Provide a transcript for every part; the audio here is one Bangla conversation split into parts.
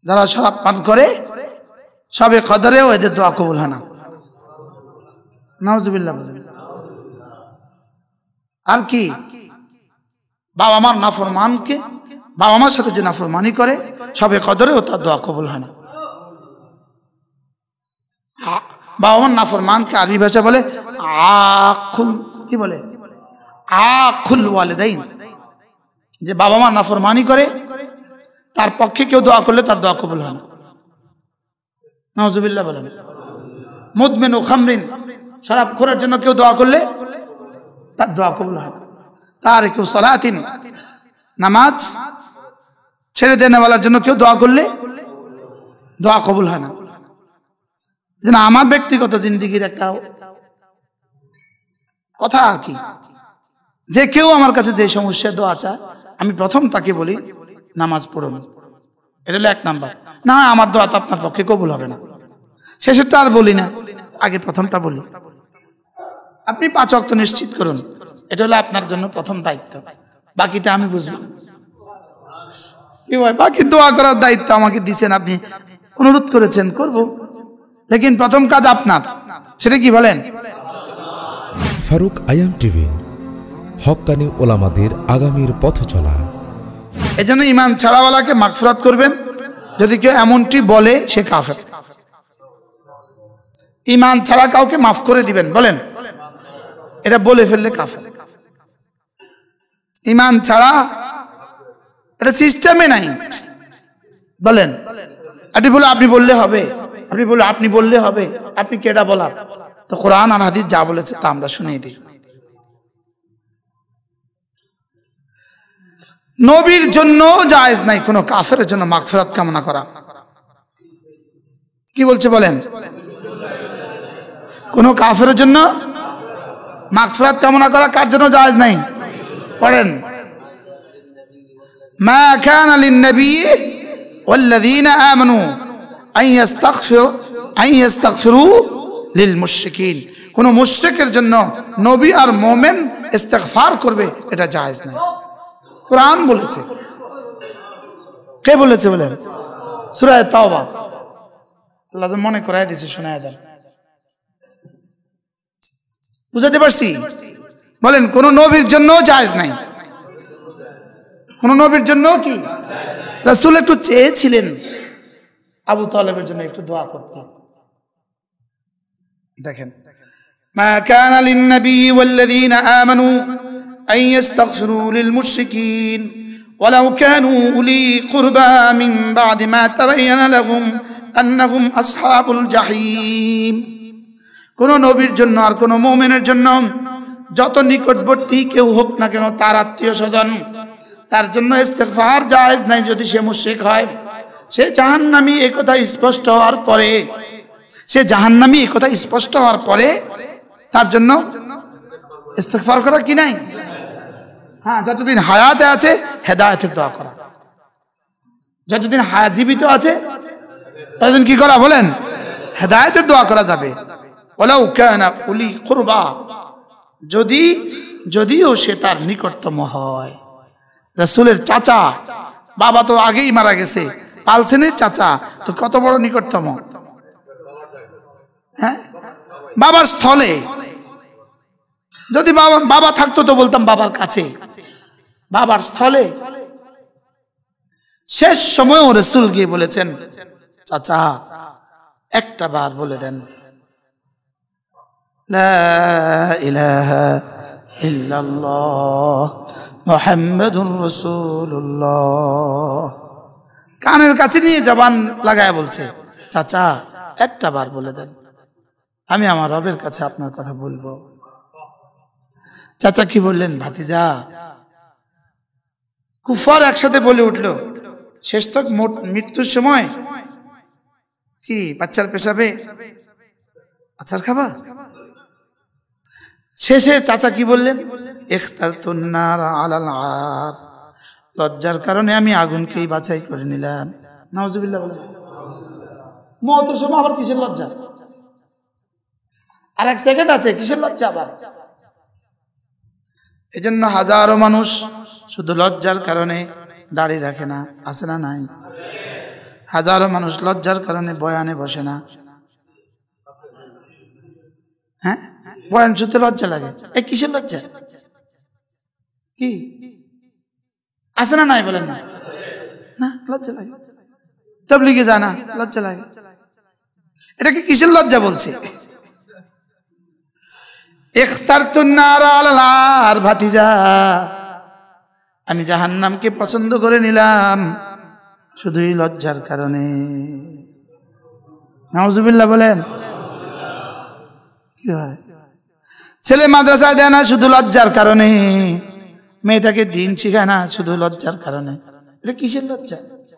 যারা শরাব পান করে সবে কদরেও এদের দোয়া কবুল হয় না। নাউজুবিল্লাহ। আর কি বাবা মার নাফরমানকে, বাবা মার সাথে যে নাফরমানি করে সবে কদরেও তার দোয়া কবুল হয় না। বাবা মার নাফরমানকে আরবি ভাষা বলে আকুল, কি বলে? আকুল ওয়ালিদাইন। যে বাবা মার নাফরমানি করে তার পক্ষে কেউ দোয়া করলে তার দোয়া কবুল হয় না। নাউজুবিল্লাহ বলেন। মুদমিন ও খামরিন, শরাব খোরের জন্য কেউ দোয়া করলে তার দোয়া কবুল হয় না। তার কেউ সালাতিন, নামাজ ছেড়ে দেনেওয়ালার জন্য কেউ দোয়া করলে দোয়া কবুল হয় না। যেন আমার ব্যক্তিগত জিন্দেগির একটা কথা আর কি, যে কেউ আমার কাছে যে সমস্যায় দোয়া চায় আমি প্রথম তাকে বলি নামাজ পড়ুন। এটা হলো 1 নাম্বার। না আমার দোয়া তো আপনার পক্ষে কবুল হবে না, শেষেরটা আর বলি না, আগে প্রথমটা বলি। আপনি 5 ওয়াক্ত নিশ্চিত করুন, এটা হলো আপনার জন্য প্রথম দায়িত্ব। বাকিটা আমি বুঝবো। কি ভাই, বাকি দোয়া করার দায়িত্ব আমাকে দিয়েছেন, আপনি অনুরোধ করেছেন, করব, লেকিন প্রথম কাজ আপনার। সেটা কি বলেন? ফারুক আয়াম টিভি, হক্কানি ওলামাদের আগামীর পথ চলা। এজন্য ঈমান ছাড়াওয়ালাকে মাগফিরাত করবেন। যদি কেউ এমনটি বলে সে কাফের। ঈমান ছাড়া কাউকে মাফ করে দিবেন, বলেন, এটা বলে ফেললে কাফের। ঈমান ছাড়া এটা সিস্টেমে নাই, বলেন। আপনি বললে হবে, আপনি বললে হবে, আপনি কেডা বলার? তো কোরআন আর হাদিস যা বলেছে তা আমরা শুনিয়ে দিই। নবীর জন্য জায়েজ নাই কোন কাফেরের জন্য মাগফিরাত কামনা করা। কি বলছে বলেন? কোন কাফেরের জন্য মাগফিরাত কামনা করা কার জন্য জায়েজ নাই? পড়েন, মা কানা লিন-নবী ওয়াল্লাযীনা আমানু আন ইস্তাগফিরু লিল-মুশরিকিন। কোন মুশরিকের জন্য নবী আর মুমিন ইস্তিগফার করবে এটা জায়েজ নাই। কোরআন বলেছে। কে বলেছে বলেন? সূরা তাওবা। আল্লাহ মনে করায় দিয়েছে, শোনায় দেন। বুঝাতে পারছি? বলেন, কোন নবীর জন্য জায়েজ নাই। কোন নবীর জন্য কি? রাসূল একটু চেয়েছিলেন আবু তালেবের জন্য একটু দোয়া করতে। দেখেন, মা কানা লিন-নবী ওয়াল্লাযীনা আমানু আন ইস্তাগফিরু লিল-মুশরিকিন ওয়ালাউ কানু উলি কুরবা মিন বা'দি মা তাবায়্যানা লাহুম আন্নাহুম আসহাবুল জাহিম। কোন নবীর জন্য আর কোন মুমিনের জন্য যত নিকটবর্তী কেউ হোক না কেন, তার আত্মীয় স্বজন, তার জন্য ইস্তিগফার জায়েজ নাই যদি সে মুশরিক হয়। সে জাহান্নামী এই কথা স্পষ্ট হওয়ার পরে, তার জন্য ইস্তিগফার করা কি নাই? হ্যাঁ, যতদিন হায়াতে আছে হেদায়েতের দোয়া করা। যতদিন হায়াত জীবিত আছে ততদিন কি করা? বলেন, হেদায়েতের দোয়া করা যাবে। ওয়ালাউ কানা উলি কুরবা, যদিও সে তার নিকটতম হয়। রাসূলের চাচা, বাবা তো আগেই মারা গেছে, পালছেনের চাচা তো কত বড় নিকটতম? হ্যাঁ, বাবার স্থলে। যদি বাবা থাকতো তো বলতাম বাবার কাছে, বাবার স্থলে। শেষ সময়ও রাসূল গিয়ে বলেছেন, চাচা একটা বার বলে দেন লা ইলাহা ইল্লাল্লাহ মুহাম্মাদুর রাসূলুল্লাহ। কানের কাছে নিয়ে জবান লাগায় বলছে, চাচা একটা বার বলে দেন, আমি আমার রবের কাছে আপনার কথা বলবো। চাচা কি বললেন? ভাতিজা। কুফার একসাথে বলে উঠলো, শেষ তক মৃত্যুর সময় কি বাচ্চার পেশাবে আচার খাবা? শেষে চাচা কি বললেন? ইখতারতুন নার আলাল আর, লজ্জার কারণে আমি আগুনকেই বাছাই করে নিলাম। নাউজুবিল্লাহ বলেন। মওতের সময় আবার কিসের লজ্জা? আর 1 সেকেন্ড আছে, কিসের লজ্জা আবার? এজন্য হাজারো মানুষ শুধু লজ্জার কারণে দাড়ি রাখে না, আছে না নাই? হাজারো মানুষ লজ্জার কারণে বয়ানে বসে না। হ্যাঁ, বয়ান শুনতে লজ্জা লাগে। এই কিসের লজ্জা? কি আছে না? নাই বলেন না, না লজ্জা লাগে। তাবলীগে যায় না, লজ্জা লাগে। এটাকে কিসের লজ্জা বলছে? ইখতারতুন নার আলাল আর, ভাতিজা আমি জাহান্নামকে পছন্দ করে নিলাম শুধুই লজ্জার কারণে। নাউজুবিল্লাহ বলেন। কি হয়? ছেলে মাদ্রাসায় দেয় না শুধু লজ্জার কারণে, মেয়েটাকে দিন শিখায় না শুধু লজ্জার কারণে। এটা কিসের লজ্জা?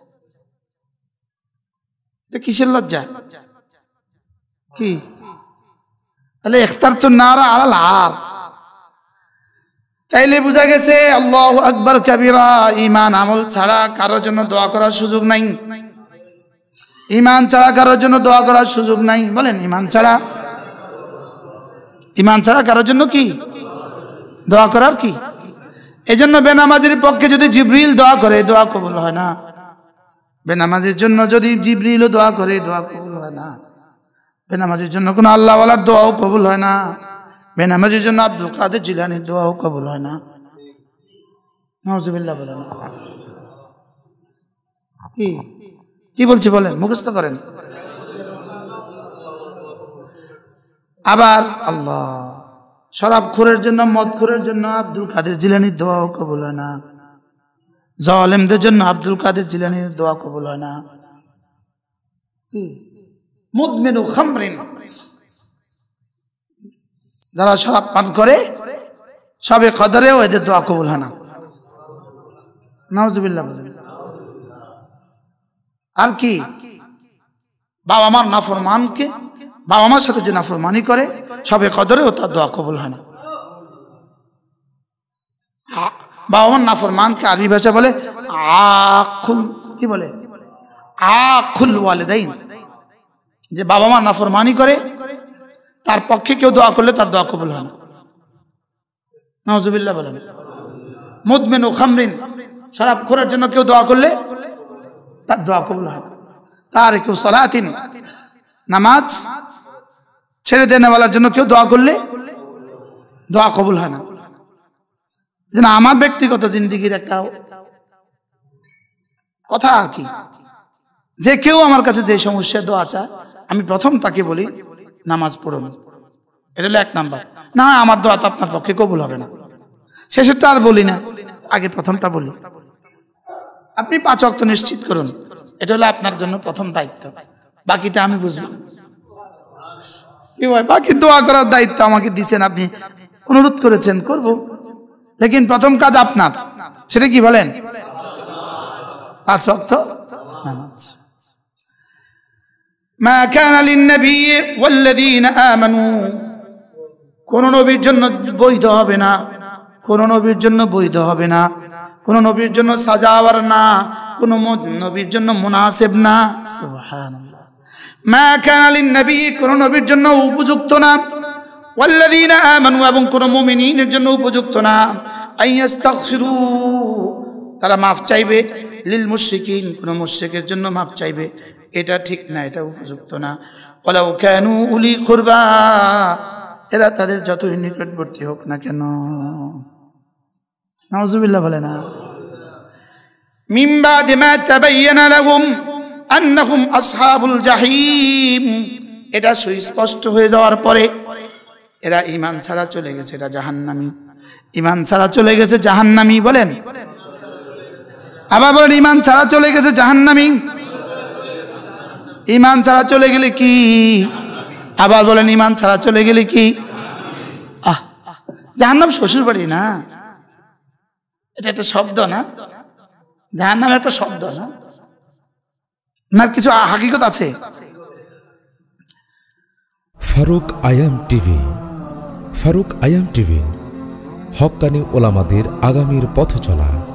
এটা কিসের লজ্জা? কি তাহলে ইখতারতুন নার আলাল আর, তাইলে বোঝা গেছে আল্লাহু আকবার কাবীরা, ঈমান আমল ছাড়া কারোর জন্য দোয়া করার সুযোগ নাই। ঈমান ছাড়া কারোর জন্য দোয়া করার সুযোগ নাই। বলেন, ঈমান ছাড়া কারোর জন্য কি দোয়া করার কি? এজন্য বেনামাজির পক্ষে যদি জিবরিল দোয়া করে, দোয়া কবুল হয় না। বেনামাজির জন্য যদি জিবরিলও দোয়া করে, দোয়া কবুল হয় না। বেনামাজির জন্য কোনো আল্লাহওয়ালার দোয়াও কবুল হয় না। বেনামাজির জন্য আব্দুল কাদের জিলানীর দোয়াও কবুল হয় না। নাউজুবিল্লাহ বলেন। কি কি বলছি বলেন, মুখস্থ করেন। আবার আল্লাহ, শরাবখোরের জন্য, মদখোরের জন্য আব্দুল কাদের জিলানীর দোয়াও কবুল হয় না। জালেমদের জন্য আব্দুল কাদের জিলানীর দোয়া কবুল হয় না। মুদমিনু খামরিন, যারা শরাব পান করে সবে কদরেও এদের দোয়া কবুল হয় না। নাউজুবিল্লাহ। আর কি? বাবা মার নাফরমানকে, বাবা মার সাথে যে নাফরমানি করে সবে কদরেও তার দোয়া কবুল হয় না। বাবা মার নাফরমানকে আরবি ভাষা বলে আকুল, কি বলে? আকুল ওয়ালিদাইন। যে বাবা মা নাফরমানি করে তার পক্ষে কেউ দোয়া করলে তার দোয়া কবুল হয় না। নাউজুবিল্লাহ বলেন। মুদমিনু খামরিন, শরাবখোরের জন্য কেউ দোয়া করলে তার দোয়া কবুল হয় না। তারিকু সালাতিন, নামাজ ছেড়ে দেনেওয়ালার জন্য কেউ দোয়া করলে দোয়া কবুল হয় না। যেন আমার ব্যক্তিগত জিন্দেগির একটা কথা আর কি, যে কেউ আমার কাছে যে সমস্যায় দোয়া চায় আমি প্রথম তাকে বলি নামাজ পড়ুন। এটা হলো 1 নাম্বার। না আমার দোয়া তো আপনার পক্ষে কবুল হবে না, শেষেরটা আর বলি না, আগে প্রথমটা বলি। আপনি 5 ওয়াক্ত নিশ্চিত করুন, এটা হলো আপনার জন্য প্রথম দায়িত্ব। বাকিটা আমি বুঝবো। কি ভাই, বাকি দোয়া করার দায়িত্ব আমাকে দিয়েছেন, আপনি অনুরোধ করেছেন, করব। লেকিন প্রথম কাজ আপনার, সেটা কি বলেন? 5 ওয়াক্ত নামাজ। মা কানা লিন-নবী ওয়াল্লাযীনা আমানু, কোন নবীর জন্য বৈধ হবে না, কোন নবীর জন্য বৈধ হবে না, কোন নবীর জন্য সাজাওয়ার না, কোন নবীর জন্য মুনাসিব না। সুবহানাল্লাহ। মা কানা লিন-নবী, কোন নবীর জন্য উপযুক্ত না, ওয়াল্লাযীনা আমানু, এবং কোন মুমিনের জন্য উপযুক্ত না, আইয়াস্তাগফিরু, তারা মাফ চাইবে, লিল মুশরিকিন, কোন মুশরিকের জন্য মাফ চাইবে, এটা ঠিক না, এটা উপযুক্ত না। ওয়ালাউ কানু উলি কুরবা, এরা তাদের যতই নিকটবর্তী হোক না কেন। নাউজুবিল্লাহ বলে না। মিন বাদি মা তাবায়্যানা লাহুম আন্নাহুম আসহাবুল জাহিম, এটা সুস্পষ্ট হয়ে যাওয়ার পরে এরা ঈমান ছাড়া চলে গেছে, এটা জাহান্নামী। ঈমান ছাড়া চলে গেছে জাহান্নামী। বলেন, আবার বলেন, ঈমান ছাড়া চলে গেছে জাহান্নামী। ঈমান ছাড়া চলে গেলে কি? আবার বলেন, ঈমান ছাড়া চলে গেলে কি? জাহান্নাম শ্বশুর বাড়ি না, এটা একটা শব্দ না? জাহান্নাম একটা শব্দ না, না কিছু হাকিকত আছে? ফারুক আয়াম টিভি। ফারুক আয়াম টিভি, হক্কানি ওলামাদের আগামীর পথ চলা।